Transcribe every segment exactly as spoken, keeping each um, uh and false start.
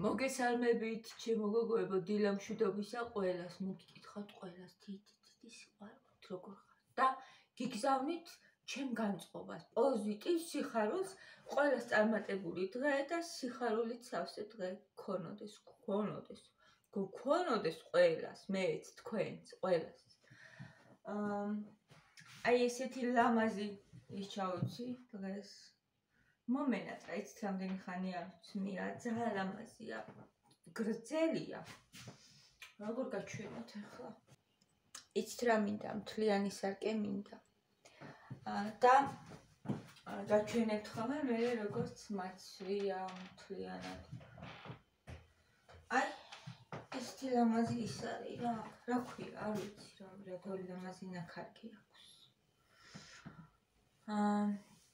მოგესალმებით, ჩემო გოგოებო, დილამშვიდობისა ყველას, მოგიკითხავთ ყველას დიდი დიდი სიყვარულით როგორ ხართ და გიგზავნით ჩემ განწყობას, პოზიტივ სიხარულს, ყველას წარმატებული დღე და სიხარულით სავსე დღე გქონოდეს, გქონოდეს, გქონოდეს ყველას, მეც, თქვენც, ყველას. აი ესეთი ლამაზი ის ჩავიცი დღეს. მომენატრა, იცით რამდენი ხანი არ ვცმია, ძალიან ლამაზია, გრძელია. როგორ გაჩვენოთ ახლა? იცით რა მინდა, მთლიანი სარკე მინდა. და გაჩვენებთ ხოლმე მე როგორც მაცვია მთლიანად. აი, ესეთი ლამაზი ის არის რა, რა ქვია, არ ვიცი რა, რა ლამაზი ნაქარგი აქვს. აა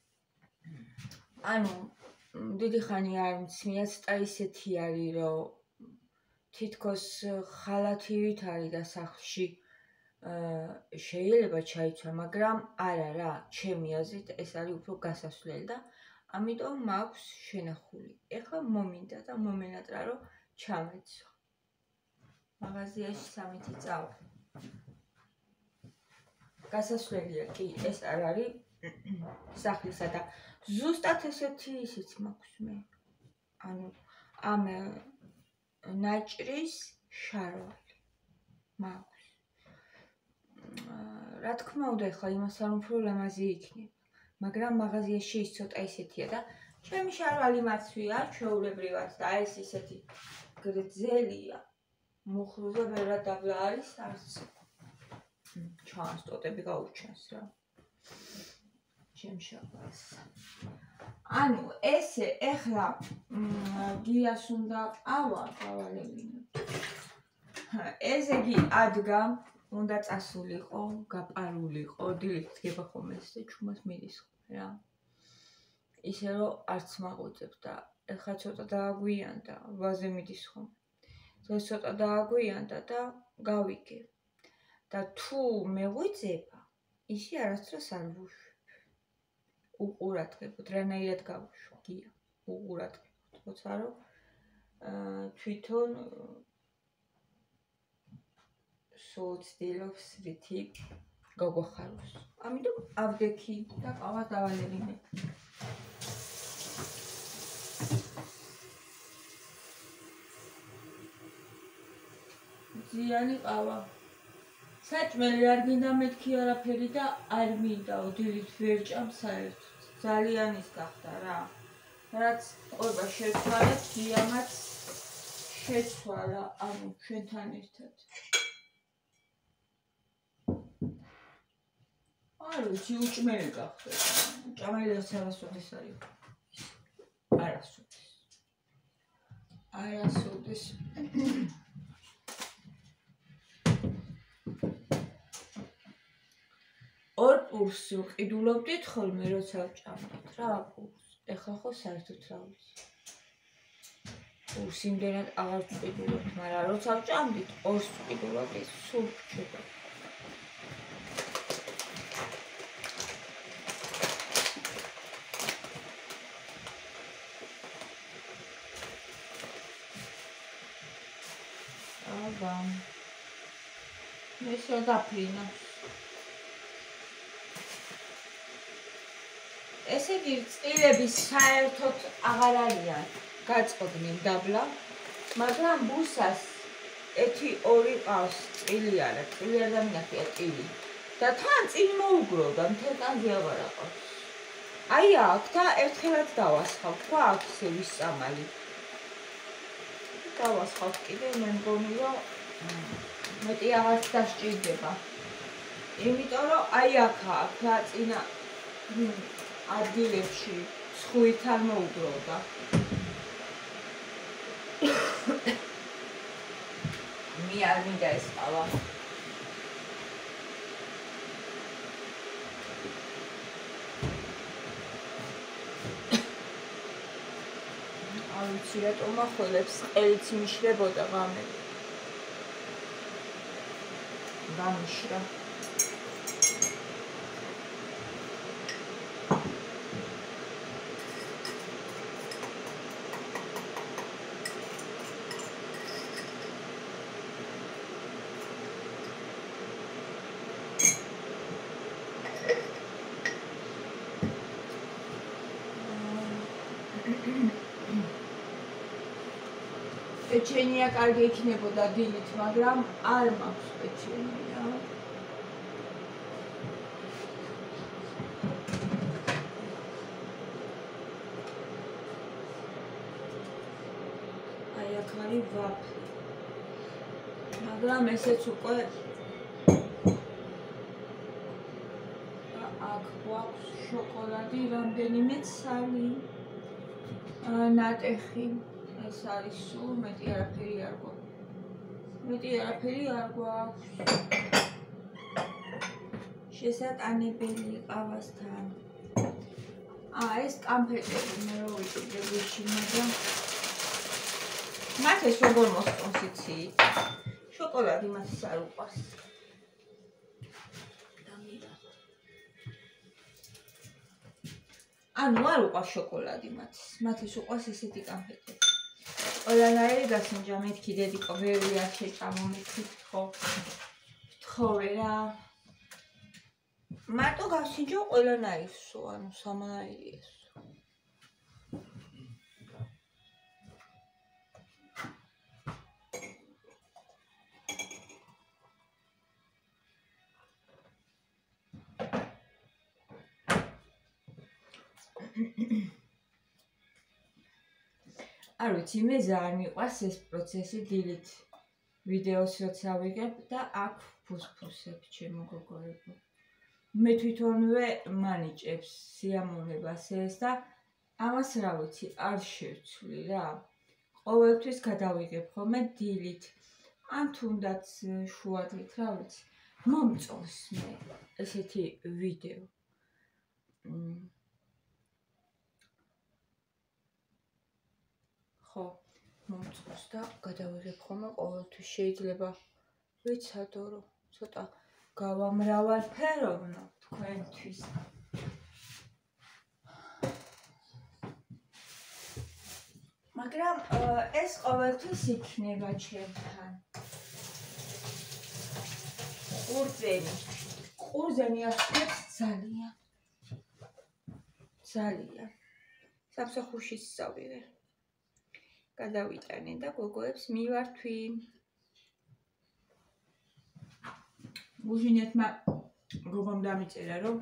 ანუ დიდი ხანი არ მცმია, ცოტა ისეთი არის, რომ თითქოს ხალათივით არის და სახლში შეიძლება ჩაიცვა, მაგრამ არა რა, ჩემი აზრით ეს არის უფრო გასასვლელი და ამიტომ მაქვს შენახული. ეხლა მომინდა და მომენატრა, რომ ჩამეცვა. მაღაზიაში სამითი წავა. გასასვლელია კი, ეს არ არის სახლისა და ზუსტად ესეთი ისიც მაქვს მე. ანუ ამ ნაჭრის შარვალი მაქვს. რა თქმა უნდა, ეხლა იმასთან უფრო ლამაზი იქნება, მაგრამ მაღაზიაში ის ცოტა ისეთია და ჩემი შარვალი მაცვია, ჩვეულებრივად და ეს ისეთი გრძელია. მუხლზე ვერა დაბლა არის არც. ჩანს, ტოტები გაუჩენს რა. ჩემ შარვალს. ანუ ესე ეხლა გიას უნდა ყავა გავალებინო. ესე გი ადგა უნდა წასულიყო, გაპარულიყო, დილით დგება ხოლმე ესე ჩუმას მიდის რა. ისე რომ არც მაღვიძებ და ეხლა ცოტა დააგვიანდა, ვაზე მიდის ხოლმე. დღეს ცოტა დააგვიანდა და გავიგე. და თუ მეღვიძება, ისე არასდროს არ ვუშვებ. უყურადღებოდ, რანაირად გავუშვ გია, უყურადღებოდ, როცა რომ თვითონ სულ ცდილობს რითი გაგვახაროს. ამიტომ ავდექი და ყავა დავალებინე. ძიანი ყავა. საჭმელი არ გინდა მეთქი არაფერი და არ მინდაო, დილით ვერ ჭამ საერთოდ. ძალიან ის გახდა რა. რაც ყובה შეცვალეთ, გიამაც შეცვალა, ანუ ჩვენთან ერთად. არ ვიცი, უჭმელი გახდა. ჭამელიც არასოდეს არის. არასოდეს. არასოდეს. ორ პურს ვყიდულობდით ხოლმე, როცა ვჭამდით რა პურს. ეხლა ხო საერთოდ რა ვიცი. პურს იმდენად აღარ ვყიდულობთ, მაგრამ როცა ვჭამდით, ორს ვყიდულობდით, სულ ვჭედა. აბა. ეს რა დაფრინა. ესე იგი, წილები საერთოდ აღარ არიან გაწყობდნენ დაბლა, მაგრამ ბუსას ეთი ორი ყავს, წილი არა, წილი არ დამინახია წილი. და თან წინ მოუგროვდა, მთელ ტანზე აღარ აყავს. აი აქ და ერთხელაც დავასხავთ, რა აქ ისე ვისწამალი. დავასხავთ კიდე, მე მგონი, რომ მეტი აღარც დასჭირდება. იმიტომ რომ აი აქ აქ რა წინა ადგილებში სხვითან მოუგროვდა. მე არ მინდა ეს ყავა. არ ვიცი რატომ ახველებს ყელიც მიშრებოდა ღამე. გამიშრა. პეჩენია კარგი იქნებოდა დილით, მაგრამ არ მაქვს პეჩენია. აი აქ არის ვაფლი. მაგრამ ესეც უკვე აქ გვაქვს შოკოლადი, რამდენიმე ცალი. ნატეხი. ეს არის სულ მეტი არაფერი არ გვაქვს. მეტი არაფერი არ გვაქვს. შესატანებელი ყავასთან. აა ეს კამფეტები მე რო ვიყიდე გუში, მაგრამ მათ ეს როგორ მოსწონს იცით? შოკოლადი მათს არ უყვარს. ანუ არ უყვარს შოკოლადი მათს. მათს უყვარს ესეთი კამფეტები. ყველანაირი გასინჯა მეთქი დედიკო ბევრი არ შეჭამო მეთქი ხო თხოვე რა მარტო გასინჯო ყველანაირსო ანუ სამნაირი ესო არ ვიცი მე ძალიან მიყვარს ეს პროცესი დილით ვიდეოს როცა ვიღებ და აქ ფუსფუსებ ჩემო გოგოებო მე თვითონვე მანიჭებს სიამოვნებას ეს და ამას რა ვიცი არ შევცვლი რა ყოველთვის გადავიღებ ხოლმე დილით ან თუნდაც შუადღით რა ვიცი მომწონს მე ესეთი ვიდეო მომწონს და გადავიღებ ხოლმე ყოველთვის შეიძლება ვიცადო რომ ცოტა გავამრავალფეროვნო თქვენთვის მაგრამ ეს ყოველთვის იქნება ჩემთან ყურძენი ყურძენი ახსნებს ძალიან ძალიან სამსახურში სწავლობ გადავიტანე და გოგოებს მივართვი. გუჟინეთმა გოგომ დამიწერა რომ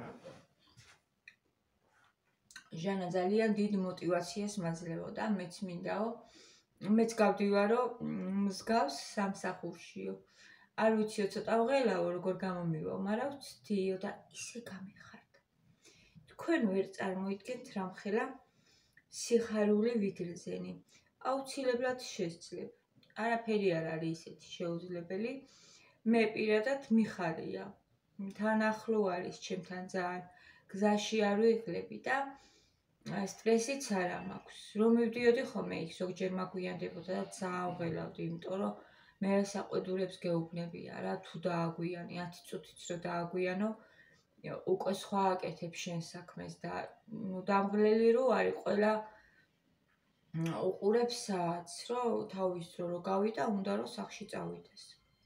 ჟანა ძალიან დიდ мотивაციას მაძლევოდა, მეც მინდაო. მეც გავდივარო მსგავს სამსახურშიო. არ ვიციო ცოტა ვღელაო როგორ გამომივაო, მაგრამ ვცდიო და ისე გამეხარდა. თქვენ ვერ წარმოიდგენთ რამხელა სიხარული ვიგრძენი. აუცილებლად შესძლებ. არაფერი არ არის ისეთი შეუძლებელი. მე პირადად მიხარია. თან ახლო არის ჩემთან ძალიან. გზაში არ ვიღლები და სტრესიც არ მაქვს. რომ მივდიოდი ხოლმე იქ ზოგჯერ მაგვიანდებოდა და ძალიან ვღელავდი, იმიტომ რომ მე საყვედურებს გეუბნებია რა თუ დააგვიანე ათი წუთიც რო დააგვიანო უკვე სხვა აკეთებ შენ საქმეს და ნუ დამღლელი რო არის ყველა უყურებს საათს, რომ თავის დრო რო გავიდა, უნდა რომ სახში წავიდეს.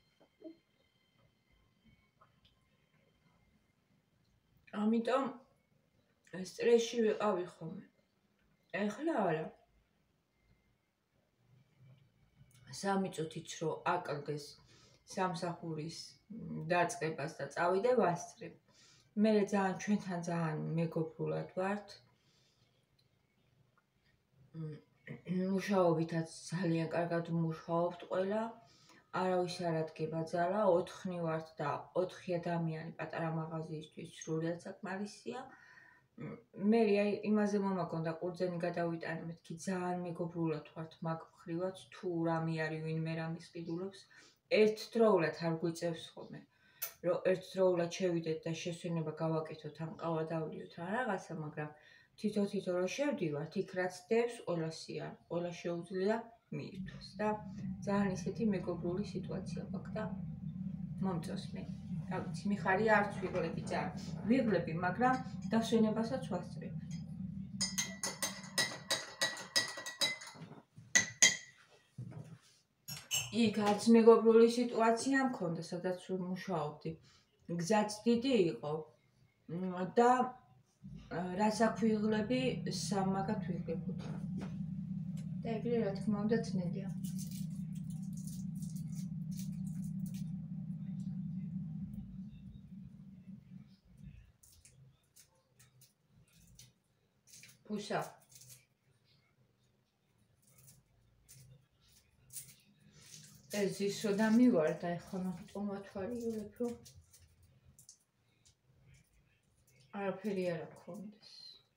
ამიტომ სტრესში ვიყავი ხოლმე. ეხლა არა. სამი წუთიც რო აკლდეს სამსახურის დაწყებას და წავიდე ვასწრებ. მე ძალიან ჩვენთან ძალიან მეგობრულად ვართ. მუშაობითაც ძალიან კარგად ვმუშაობთ ყველა. არავის არ ადგება ძალა, ოთხნი ვართ და ოთხი ადამიანი პატარა მაღაზიისთვის სრულიად საკმარისია. მე აი იმაზე მომაგონდა ყურძენი გადავიტანე, მეთქი ძალიან მეგობრულად ვართ მაგ მხრივაც თუ რამე არის ვინმე რამის ყიდულობს, ერთდროულად არ გვიწევს ხოლმე. რომ ერთდროულად შევიდეთ და შესვენება გავაკეთოთ ან ყავა დავლიოთ ან რაღაცა, მაგრამ თითო-თითო რო შევდივართ, იქ რაც დევს, ყველასია, ყველა შეუძლია მიირთვას და ძალიან ისეთი მეგობრული სიტუაცია გვაქვს და მომწონს მე. რა ვიცი, მიხარია არც ვიღლები ძალიან. ვიღლები, მაგრამ დასვენებასაც ვასწრებ. იქ არც მეგობრული სიტუაცია მქონდა, სადაც ვმუშაობდი. გზაც დიდი იყო და რაც აქ ვიღლები, სამაგად ვიღლებოდი. და ეგრე რა თქმა უნდა ძნელია. Pulsa. Ez is oda mi volt ეხლა ტომათვარიურებ რომ არაფერი არ აქვს.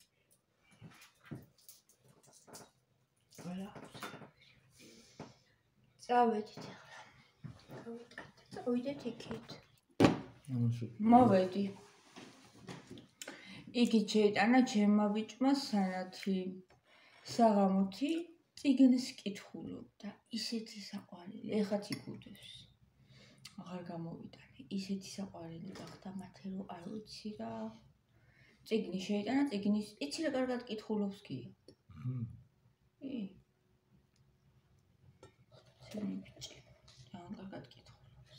არა. წავედით ახლა. წავიდეთ იქით. მოვედი. იგი შეიტანა ჩემმა ბიჭმა სანათი საღამოთი წიგნს კითხულობდა. ისეთი საყვარელი, ეხაც იგუდებს. აღარ გამოვიტანე. ისეთი საყვარელი გახდა მათე რომ არ ვიცი რა. წიგნი შეიტანა, წიგნის იცი რა კარგად კითხულობს გია. ი. ჩემი ბიჭი. ძალიან კარგად კითხულობს.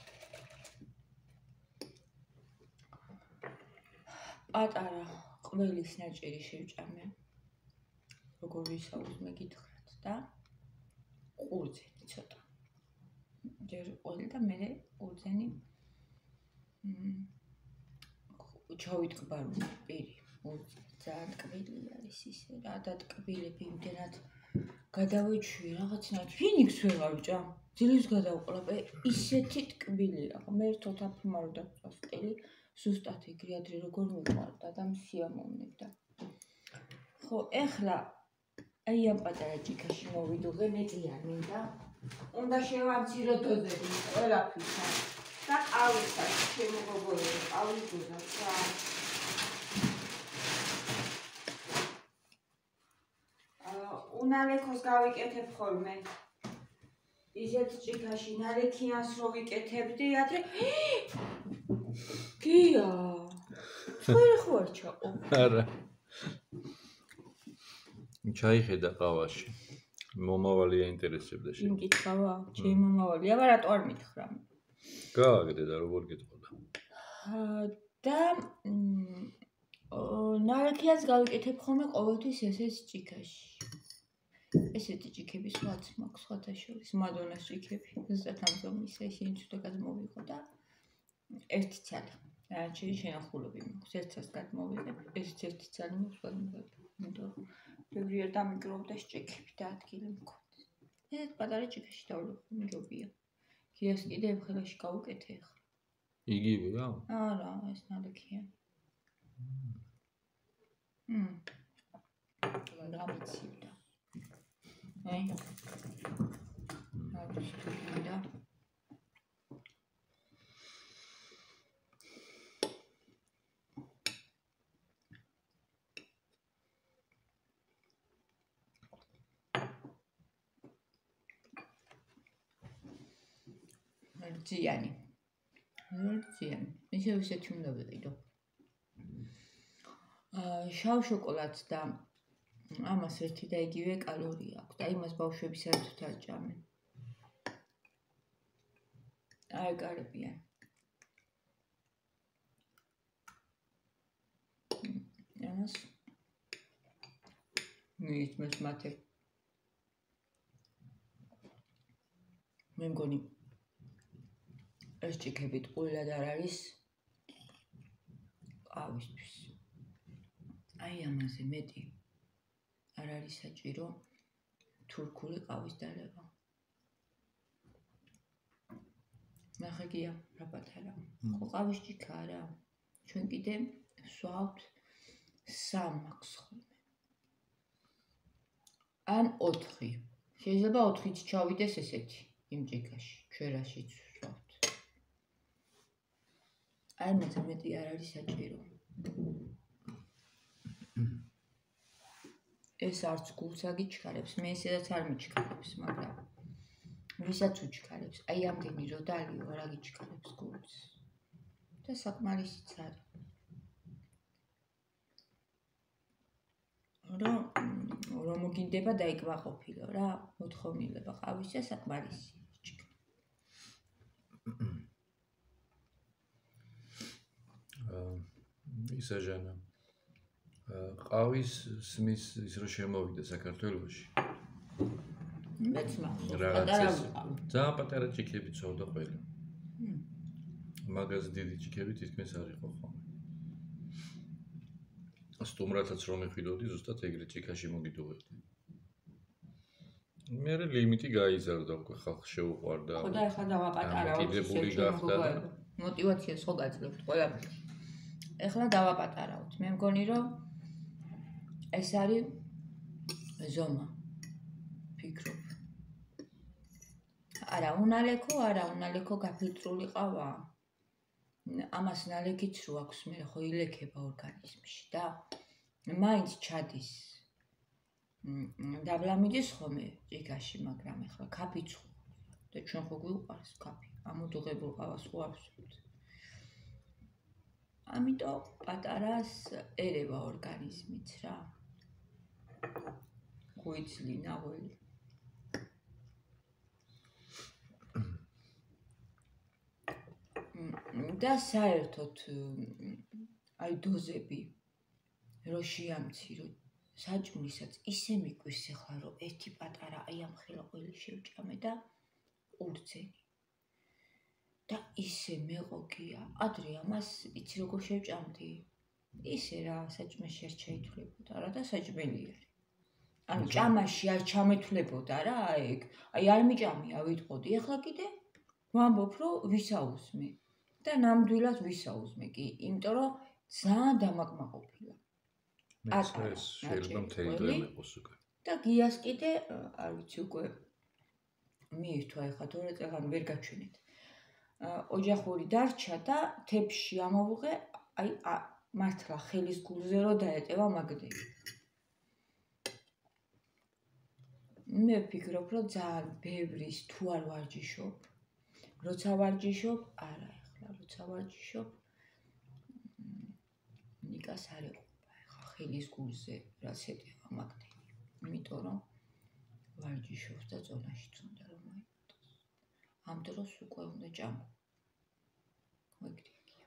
პატარა ყველის ნაჭერი შევჭამე. როგორ ვისაუბრე გითხრათ და ყურძენი ცოტა. ჯერ ყველი და მე ყურძენი ჩავიტყბა რომ პირი. ძალიან ტკბილი არის ისე რა და ტკბილები იმდენად გადავეჩვი რაღაცნაირად ფინიქს ვეღარ ვჭა. ძილს გადავყლაპე ისეთი ტკბილი რა. მე ერთად აფრმაროდა წასტელი ზუსტად ეგრე ადრე როგორ მიყვარდა და მსიამოვნებდა. ხო, ეხლა აი ამ პატარა ჭიქაში მოვიდოღე, მეტი არ მინდა. უნდა შევამცირო დოზები ყველაფრისა. და ყავისა, ჩემო გოგოები, ყავის დოზა რა. უნალექოს გავიკეთებ ხოლმე. ისეთ ჭიქაში ნალექიანს რო ვიკეთებდი, ადრე გია. ხوير ხوار ჩაყო. არა. ჩაიხედა ყავაში. მომავალი აინტერესებდა შენ. იმ კითხავა, ჩემი მომავალი, აბა რატო არ მითხრა? გააგდე და როგორ გეტყოდა? და ნალექიანს გავიკეთებ ხოლმე ყოველთვის ესეც ჭიქაში. ესეთი ჭიქები სხვაც მაქვს, სხვათა შორის მადონას ჭიქები. ზუსტად ამ ზომის ისინი ცუდად გადმოვიღო და ერთი ცალი. დანარჩენი შენახულობი მაქვს. ერთსაც გადმოვიღებ, ესეც ერთი ცალი მაქვს, გადმოვიღებ. იმიტომ რომ ბევრი არ დამიგროვდა ჭიქები და ადგილი მქონდა. ეს პატარა ჭიქაში დავლებო, მჯობია. გიას კიდე ხელაში გავუკეთე ახლა. იგივე რა? არა, ეს ნალექიანი. მმ. გამიცივდა. აი. გამიცივდა. ძიანი. ძიანი. ისე ისეთი უნდა ვიყიდო. აა შავ შოკოლადს და ამას ერთი და იგივე კალორია აქვს. და იმას ბავშვები საერთოდ არ ჭამენ. აი კარებიან. ამას მიიწმეს მათე. მე მგონი ეს ჭიქები ტყუილად არ არის ყავისთვის. აი ამაზე მეტი არ არის საჭირო თურქული ყავის დალევა. ნახე გია რა პატარა. ხო ყავის ჭიქა არა. ჩვენ კიდე ვსვავთ სამ აქვს ხოლმე. ან ოთხი. შეიძლება ოთხიც ჩავიდეს ესეთი იმ ჭიქაში. ჩვენ რაშიც ვსვავთ. აი მეც მეტი არ არის საჭირო. ეს არც გულს აგიჩქარებს, მე ისედაც არ მიჩქარებს, მაგრამ ვისაც უჩქარებს, აი ამდენი რო დალიო არ აგიჩქარებს გულს. და საკმარისიც არის. რომ რომ მოგინდება დაიკმაყოფილო რა, მოთხოვნილება ყავისა საკმარისია. ისა ჟანა ყავის სმის ის რო შემოვიდა საქართველოში. მეც მაქვს. ძალიან პატარა ჭიქები წავდა ყველა. მაგაზე დიდი ჭიქები თითქმის არ იყო ხოლმე. სტუმრათაც რომ ეხვიდოდი, ზუსტად ეგრე ჭიქაში მოგიდოვებდი. მე ლიმიტი გაიზარდა უკვე ხალხ შეუყვარდა. ხო და ეხლა დავაპატარავთ მოტივებული გახდა და მოტივაციას ხო გაძლევთ ყველაფერს. ეხლა დავაპატარავთ. მე მგონი რომ ეს არის ზომა. ფიქრობ. არა, უნალექო, არა, უნალექო გაფილტრული ყავა. ამას ნალექიც რო აქვს, მე ხო ილექება ორგანიზმში და მაინც ჩადის. დაბლამიდის ხომე ჭიქაში, მაგრამ ეხლა კაფიც ხო და ჩვენ ხო გვიყვარს კაფი. ამოდუღებულ ყავას ხო არ ვსვამთ. ამიტომ პატარას ერევა ორგანიზმიც რა. გვიწლი ნაღველი. და საერთოდ აი დოზები რო შეამცირო საჭმლისაც ისე მიკვის ახლა რომ ერთი პატარა აი ამ ხელაყველი შევჭამე და ყურძენი და ისე მეყოგია ადრე ამას იცი როგორ შევჭამდი ისე რა საჭმელში არ ჩაითვლებოდა რა და საჭმელი არის ანუ ჭამაში არ ჩამეთვლებოდა რა ეგ აი არ მიჭამია ვიტყოდი ახლა კიდე ვამბობ რომ ვისაუზმე და ნამდვილად ვისაუზმე კი იმიტომ რომ ძალიან დამაკმაყოფილა ეს შეიძლება მთელი დღე მეყოს უკვე და გიას კიდე არ ვიცი უკვე მიირთვა ეხლა თორე წეგან ვერ გაჩვენეთ ოჯახური დარჩა და თებში ამოვუღე აი მართლა ხელის გულზე რო დაეტევა მაგდები მე ვფიქრობ რომ ძალიან ბევრის თუ არ ვარჯიშობ როცა ვარჯიშობ არა ეხლა როცა ვარჯიშობ ნიკას არ ეყობა ეხლა ხელის გულზე რაც ეტევა მაგდები იმიტომ რომ ვარჯიშობს და ზონაშიც უნდა რომ მოიმატოს ამ დროს უკვე უნდა ჭამო მოიგდია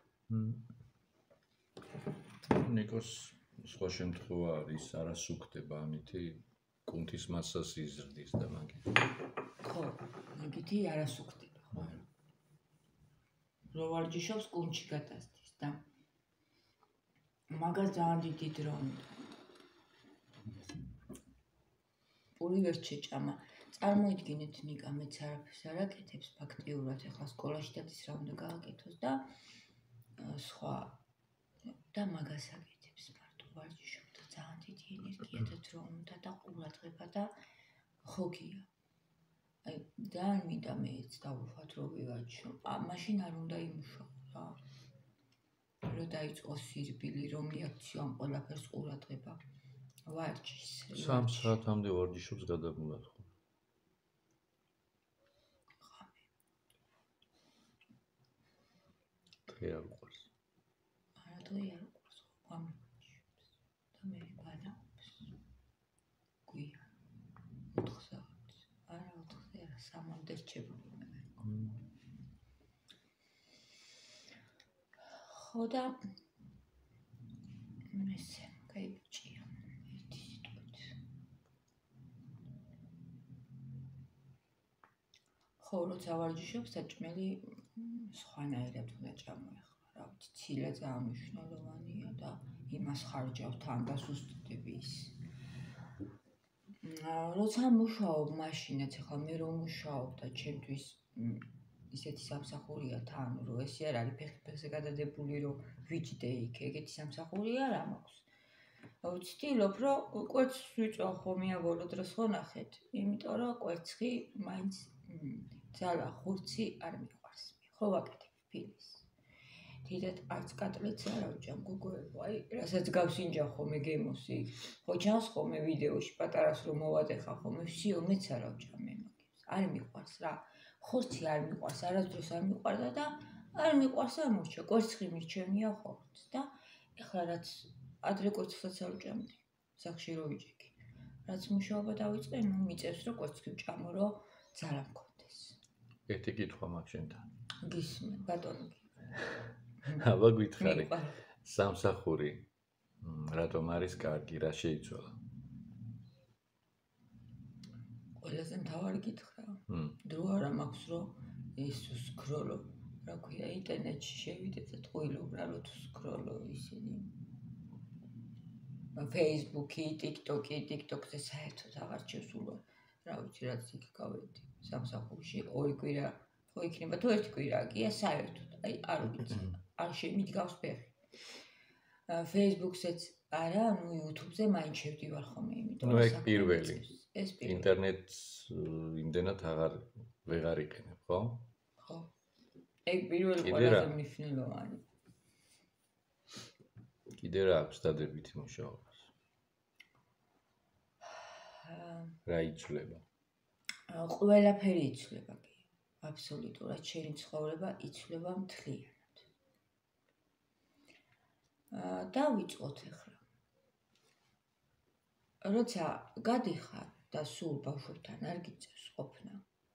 ნიკოს სხვა შემთხვევა არის არასუქდება ამითი კუნთის მასას იზრდის და მაგით ხო მაგითი არასუქდება ხო რო ვარჯიშობს კუნჩი გადასდის და მაგას ძალიან დიდი დრო უნდა პური ვერ შეჭამა წარმოიდგინეთ ნიკა მეც არაფერს არ აკეთებს ფაქტიურად ეხლა სკოლაშიდაც ის რა უნდა გააკეთოს და სხვა და მაგას აკეთებს მარტო ვარჯიშობ და ძალიან დიდი ენერგია და დრო უნდა და ყურადღება და ხოგია აი ძალიან მინდა მეც დავუხათ რომ ვივარჯიშო მაშინ არ უნდა იმუშაო რა რომ დაიწყოს სირბილი რომ მიაქციო ამ ყველაფერს ყურადღება ვარჯიშს სამ საათამდე ვარჯიშობს გადაგულად ხო დღე არ უყვარს არა დღე არ უყვარს ხო გამიჩნევს და მე ბანაობს გვია ოთხ საათს არა ოთხზე არა სამამდე რჩებული მე ხო და ესე გაიბჭია ერთი სიტყვით ხო როცა ვარჯიშობ საჭმელი სხვანაირად უნდა ჭამო ახლა რა ვიცი ცილა ძალიან მნიშვნელოვანია და იმას ხარჯავ თან დასუსტდები ის როცა მუშაობ მაშინაც ახლა მე რომ მუშაობ და ჩემთვის ისეთი სამსახურია თან რომ ესე არ არის ფეხი ფეხზე გადადებული რომ ვიჯდე იქ ეგეთი სამსახური არ მაქვს ვცდილობ რომ კვერცხს ვიწვა ხომ მეაბოლო დროს ხო ნახეთ იმიტომ რომ კვერცხი მაინც ძალა ხურცი არ მიყვარს ხო ვაკეთებ ფილმს დიდად არც კატლეტს არ ავჭამ გოგოებო აი რასაც გავსინჯა ხოლმე გემოსი ხო ჩანს ხოლმე ვიდეოში პატარას რომ მოვატეხა ხოლმე ვსიო მეც არ ავჭამ მე მაგებს არ მიყვარს რა ხორცი არ მიყვარს არასდროს არ მიყვარდა და არ მიყვარს ამორჩა კვერცხი მირჩენია ხორცს და ეხლა რაც ადრე კვერცხსაც არ ვჭამდი სახში რო ვიჭიქი რაც მუშაობა დავიწყე ნუ მიწევს რომ კვერცხი ვჭამო რომ ძალა მქონდეს ერთი კითხვა მაქვს შენთან გისმენ ბატონო აბა გითხარი სამსახური რატომ არის კარგი რა შეიცვალა ყველაზე მთავარი კითხვა დრო არა მაქვს რომ ის სკროლო რა ქვია ინტერნეტში შევიდე და ტყუილობ რა რომ თუ სკროლო ისინი Facebook-ი, TikTok-ი, TikTok-ზე საერთოდ აღარ ჩესულა. რა ვიცი, რაც იქ გავედი სამსახურში, ორი კვირა ხო იქნება თუ ერთი კვირა გია საერთოდ. აი, არ ვიცი. არ შემიდგავს ფეხი. Facebook-ზეც არა, ანუ YouTube-ზე მაინც შევდივარ ხოლმე, იმიტომ ნუ ეგ პირველი. ეს პირველი. ინტერნეტს იმდენად აღარ ვეღარ იყენებ, ხო? ხო. ეგ პირველი ყველაზე მნიშვნელოვანი. კიდე რა აქვს დადებითი მუშაობას? რა იცვლება? ყველაფერი იცვლება კი. აბსოლუტურად შენი ცხოვრება იცვლება მთლიანად. დავიწყოთ ახლა. როცა გადიხარ და სულ ბავშვებთან არ გიწევს ყოფნა.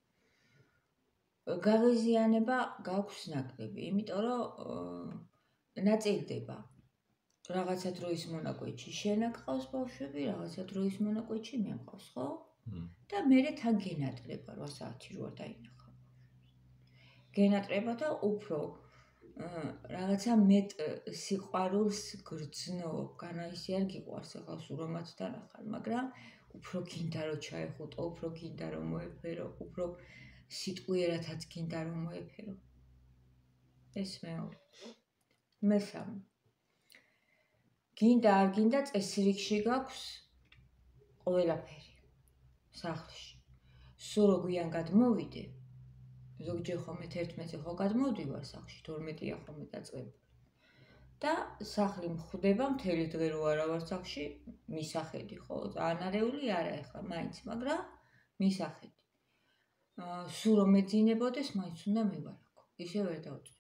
გაღიზიანება გაქვს ნაკლები, იმიტომ რომ ნაწილდება. რაღაცა დროის მონაკვეთში შენ აკყავს ბავშვები, რაღაცა დროის მონაკვეთში მე მყავს, ხო? და მერე თან გენატრება რვა საათი რო არ დაინახავ. გენატრება და უფრო რაღაცა მეტ სიყვარულს გრძნობ, განაისი არ გიყვარს ახლა სურომათთან ახალ, მაგრამ უფრო გინდა რომ ჩაეხუტო, უფრო გინდა რომ მოეფერო, უფრო სიტყვიერათაც გინდა რომ მოეფერო. ეს მეორე. მესამე. გინდა არ გინდა წესრიგში გაქვს ყველაფერი სახლში. სულ რო გვიან გადმოვიდე, ზოგჯერ ხომ თერთმეტზე ხო გადმოვდივარ სახლში, თორმეტია ხომ დაწყებული. და სახლი მხვდება მთელი დღე რო არა ვარ სახლში, მისახედი ხო, ანარეული არა ახლა მაინც, მაგრამ მისახედი. სულ რომ მეძინებოდეს, მაინც უნდა მივარაქო. ისე ვერ დავწერ.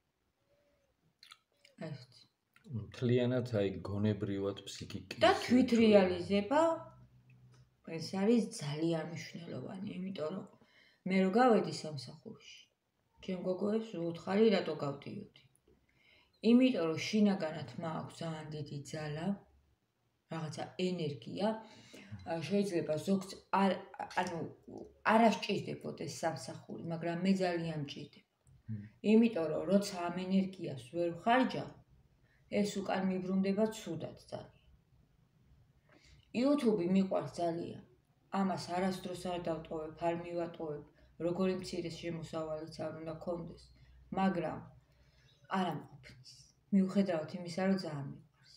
ეს მთლიანად აი გონებრივად ფსიქიკი და თვითრეალიზება ეს არის ძალიან მნიშვნელოვანი, იმიტომ რომ მე რო გავედი სამსახურში, ჩემ გოგოებს ვუთხარი რატო გავდიოდი. იმიტომ რომ შინაგანად მაქვს ძალიან დიდი ძალა, რაღაცა ენერგია, შეიძლება ზოგს არ ანუ არ ასჭირდებოდეს სამსახური, მაგრამ მე ძალიან მჭირდება. იმიტომ რომ როცა ამ ენერგიას ვერ ვხარჯავ, ეს უკან მიბრუნდება ცუდად ძალიან. YouTube-ი მიყვარს ძალიან. ამას არასდროს არ დავტოვებ, არ მივატოვებ, როგორი მცირე შემოსავალიც არ უნდა გქონდეს, მაგრამ არ ამყოფნის. მიუხედავად იმისა, რომ ძალიან მიყვარს.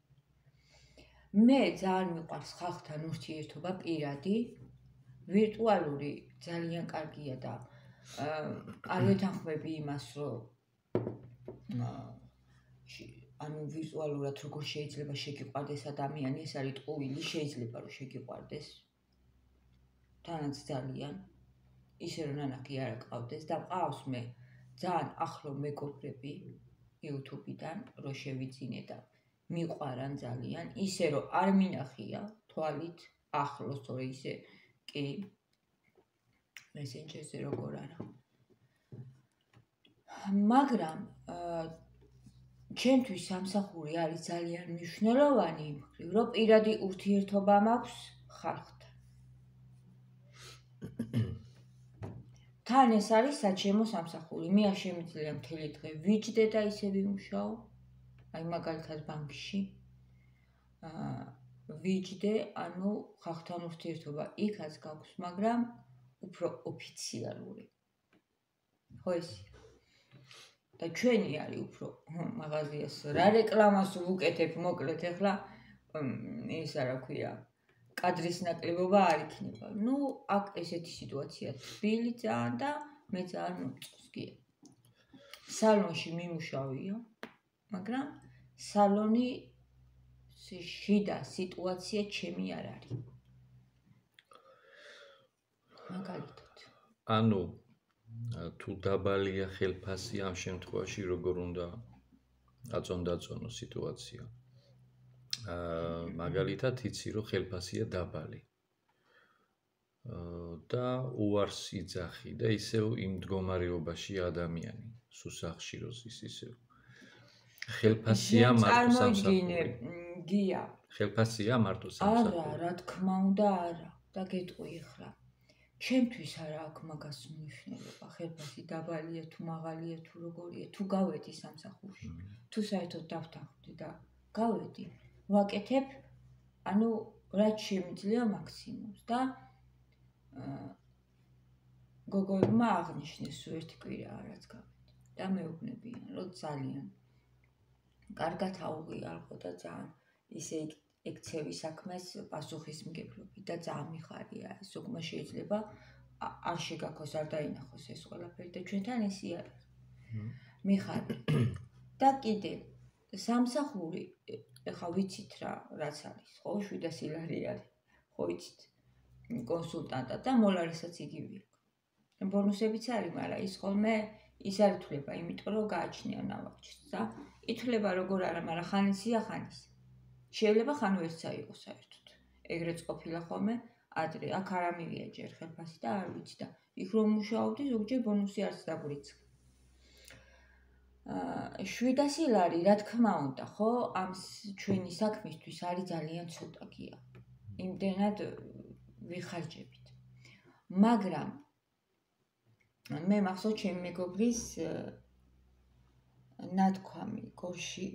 მე ძალიან მიყვარს ხალხთან ურთიერთობა პირადი, ვირტუალური ძალიან კარგია და არ ვეთანხმები იმას, რომ ანუ ვიზუალურად როგორ შეიძლება შეგიყვარდეს ადამიანი, ეს არის ტყუილი, შეიძლება რომ შეგიყვარდეს. თანაც ძალიან ისე რომ ნანახი არ აკავდეს და მყავს მე ძალიან ახლო მეგობრები YouTube-დან რო შევიძინე და მიყვარან ძალიან, ისე რომ არ მინახია თვალით ახლოს, თორე ისე კი Messenger-ზე როგორ არა. მაგრამ ჩემთვის სამსახური არის ძალიან მნიშვნელოვანი იმ მხრივ, რომ პირადი ურთიერთობა მაქვს ხალხთან. თან ეს არის საჩემო სამსახური. მე არ შემიძლია მთელი დღე ვიჯდე და ისე ვიმუშაო. აი მაგალითად ბანკში. აა ვიჯდე, ანუ ხალხთან ურთიერთობა იქაც გაქვს, მაგრამ უფრო ოფიციალური. ხო ისე. და ჩვენი არის უფრო მაღაზიას რა რეკლამას ვუკეთებ, მოკლედ ახლა ის რა ქვია, კადრის ნაკლებობა არ იქნება. ნუ აქ ესეთი სიტუაცია თბილი ძალიან და მე ძალიან მომწონს კი. სალონში მიმუშავია, მაგრამ სალონი შიდა სიტუაცია ჩემი არ არის. მაგალითად. ანუ თუ დაბალია ხელფასი ამ შემთხვევაში როგორ უნდა აწონდაწონო სიტუაცია. აა მაგალითად იცი რომ ხელფასია დაბალი. აა და უარს იძახი და ისევ იმ მდგომარეობაში ადამიანი სუსახში როს ის ისევ. ხელფასია მარტო სამსახური. გია. ხელფასია მარტო სამსახური. არა, რა თქმა უნდა არა. და გეტყვი ახლა. ჩემთვის არა აქვს მაგას მნიშვნელობა, ხელფასი დაბალია თუ მაღალია თუ როგორია, თუ გავედი სამსახურში, თუ საერთოდ დავთანხმდი და გავედი, ვაკეთებ ანუ რაც შემიძლია მაქსიმუმს და გოგოებმა აღნიშნეს ერთი კვირაა რაც გავედი და მეუბნებიან რომ ძალიან კარგად აუღიარღო და ძალიან ისე ექცევი საქმეს პასუხისმგებლობით და ძალიან მიხარია ეს ზოგმა შეიძლება არ შეგაქოს არ დაინახოს ეს ყველაფერი და ჩვენთან ესე არის მიხარი და კიდე სამსახური ეხა ვიცით რა რაც არის ხო შვიდასი ლარი არის ხო იცით კონსულტანტად და მოლარესაც იგივე აქვს ბონუსებიც არის მაგრამ ის ხოლმე ის არ ითვლება იმიტომ რომ გააჩნია ნავარჩიც და ითვლება როგორ არა მაგრამ ხანისია ხანის შეიძლება ხან ვერცა იყოს საერთოდ ეგრეც ყოფილა ხოლმე ადრე აქ არ ამივია ჯერ ხელფასი და არ ვიცი და იქ რომ მუშაობდი ზოგჯერ ბონუსი არც დაგვრიცხა აა შვიდასი ლარი რა თქმა უნდა ხო ამ ჩვენი საქმისთვის არის ძალიან ცოტა გია იმდენად ვიხარჯებით მაგრამ მე მახსოვს ჩემი მეგობრის ნათქვამი გორში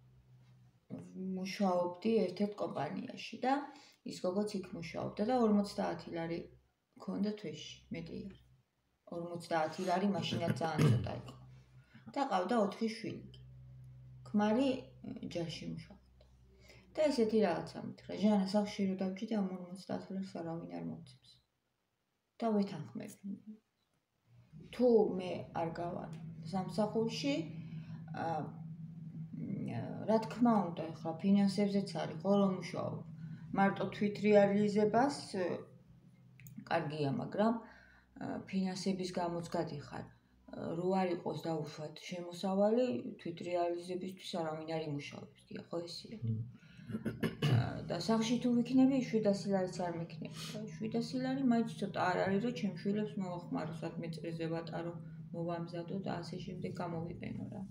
მუშაობდი ერთ-ერთ კომპანიაში და ის გოგოც იქ მუშაობდა და ორმოცდაათი ლარი მქონდა თვეში მეტი არ ორმოცდაათი ლარი მაშინაც ძალიან ცოტა იყო და ყავდა ოთხი შვილი ქმარი ჯარში მუშაობდა და ესეთი რაღაცა მითხრა ჟანა სახლში რო დავჭიდე ამ ორმოცდაათ ლარს არავინ არ მომწევს და ვეთანხმები თუ მე არ გავარ სამსახურში რა თქმა უნდა ახლა ფინანსებზეც არის ხო რომ მუშაობ მარტო თვითრეალიზებას კარგია მაგრამ ფინანსების გამოც გადიხარ რო არ იყოს დაუშვათ შემოსავალი თვითრეალიზებისთვის არავინ არ იმუშავებს გია ხო ესეა და სახლში თუ ვიქნები შვიდასი ლარიც არ მიქნები და შვიდასი ლარი მაინც ცოტა არ არის რომ ჩემ შვილებს მოვახმარო სადმე წრეზე ვატარო მოვამზადო და ასე შემდეგ გამოვიყენო რა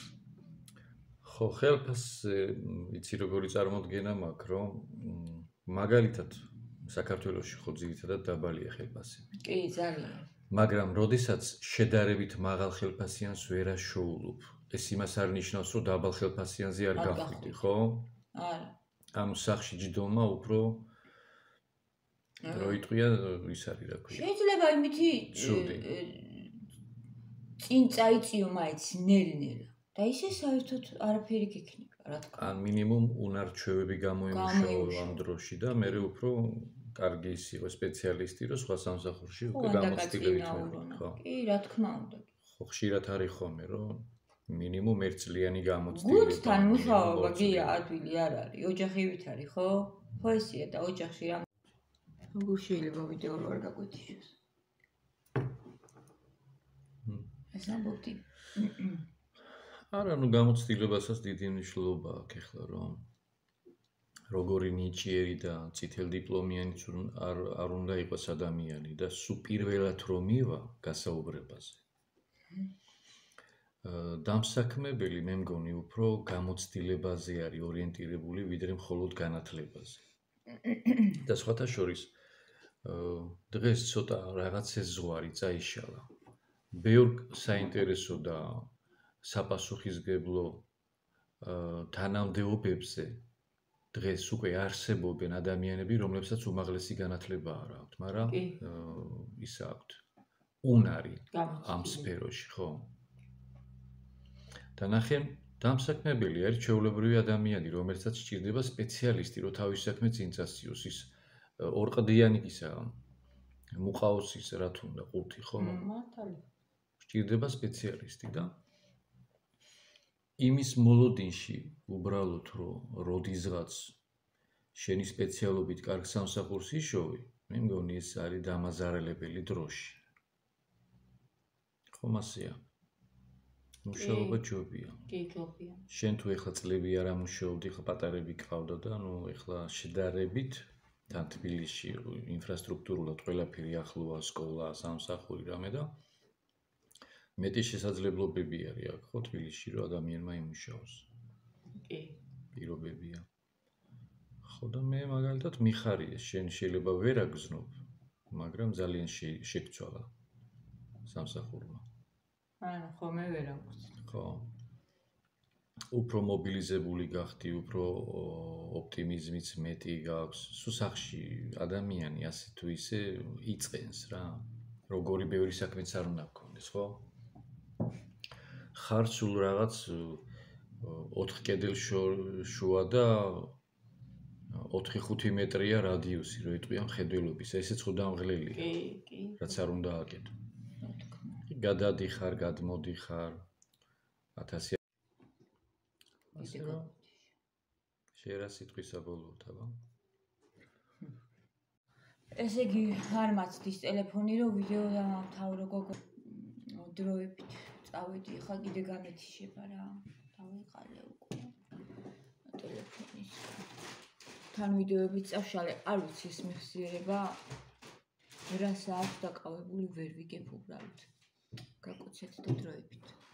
ხო ხელფას იცი როგორი წარმოდგენა მაქვს რომ მაგალითად საქართველოში ხო ძირითადად დაბალია ხელფასები კი ძალიან მაგრამ როდესაც შედარებით მაღალ ხელფასიანს ვერ აშოულობ ეს იმას არ ნიშნავს რომ დაბალ ხელფასიანზე არ გახვიდე ხო არა ამ სახში ჯდომა უფრო რო იტყვია ის არის რა ქვია შეიძლება იმითი წინ წაიწიო მაინც ნელ-ნელა და ისე საერთოდ არაფერი გექნება რა თქმა ან მინიმუმ უნარჩვევები გამოიმუშაო ამ დროში და მე უფრო კარგი ის იყო სპეციალისტი რომ სხვა სამსახურში უკვე გამოცდილებით ხო კი რა თქმა უნდა ხო ხშირად არის ხოლმე რომ მინიმუმ ერთწლიანი გამოცდილება გუდთან მუშაობა გია ადვილი არ არის ოჯახივით არის ხო ხო ესეა და ოჯახში რა როგორ შეიძლება ვიდეო რო არ გაგვეთიშოს ეს ამბობდი არა ნუ გამოცდილებასაც დიდი მნიშვნელობა აქვს ახლა რომ როგორი ნიჭიერი და წითელ დიპლომიანიც არ არ უნდა იყოს ადამიანი და სულ პირველად რომ მივა გასაუბრებაზე დამსაქმებელი მე მგონი უფრო გამოცდილებაზე არის ორიენტირებული ვიდრე მხოლოდ განათლებაზე და სხვათა შორის დღეს ცოტა რაღაცა ზღვარი წაიშალა ბევრ საინტერესო და საპასუხისმგებლო თანამდებობებზე დღეს უკვე არსებობენ ადამიანები რომლებსაც უმაღლესი განათლება არ აქვთ მაგრამ ის აქვთ უნარი ამ სფეროში ხო და ნახე დამსაქმებელი არის ჩვეულებრივი ადამიანი რომელსაც სჭირდება სპეციალისტი რომ თავის საქმე წინ წასწიოს ის ორყდიანი ისა მუყაოს ის რა თუნდა ყუთი ხო მართალია სჭირდება სპეციალისტი და იმის მოლოდინში უბრალოდ რომ როდისღაც შენი სპეციალობით კარგ სამსახურს იშოვი მე მგონი ეს არის დამაზარალებელი დროში ხომ ასეა მუშაობა ჯობია კი ჯობია შენ თუ ეხლა წლები არ ამუშაობდი ხა პატარები ყავდა და ნუ ეხლა შედარებით თან თბილისში ინფრასტრუქტურულად ყველაფერი ახლოა სკოლა სამსახური რამე და მეტი შესაძლებლობები არის აქ ხო თბილისში რომ ადამიანმა იმუშაოს კი პირობებია ხო და მე მაგალითად მიხარია შენ შეიძლება ვერ აგზნობ მაგრამ ძალიან შეგცვალა სამსახურმა არა ხო მე ვერ აღვწ ხო უფრო მობილიზებული გახდი, უფრო ოპტიმიზმიც მეტი გაქვს. სულ სახში ადამიანი ასე თუ ისე იწყენს რა. როგორი ბევრი საქმეც არ უნდა გქონდეს, ხო? ხარ სულ რაღაც ოთხ კედელ შუა და ოთხი ხუთი მეტრია რადიუსი, რო იტყვიან ხედველობის. ესეც ხო დამღლელია. კი, კი. რაც არ უნდა აკეთო. გადადიხარ, გადმოდიხარ. ათასი ასე რომ შეიძლება სიტყვისა ბოლოთ, აბა. ესე იგი, არ მაცდის ტელეფონი, რომ ვიდეო დამთავრო გოგო. დროებით წავედი, ხა კიდე გამეთიშება რა. დავიყალე უკვე. ტელეფონის. თან ვიდეოებით წავშალე, არ ვიცი ეს მეხსიერება. რას აქვს დაკავებული ვერ ვიგებ უბრალოდ. გაკოცეთ და დროებით.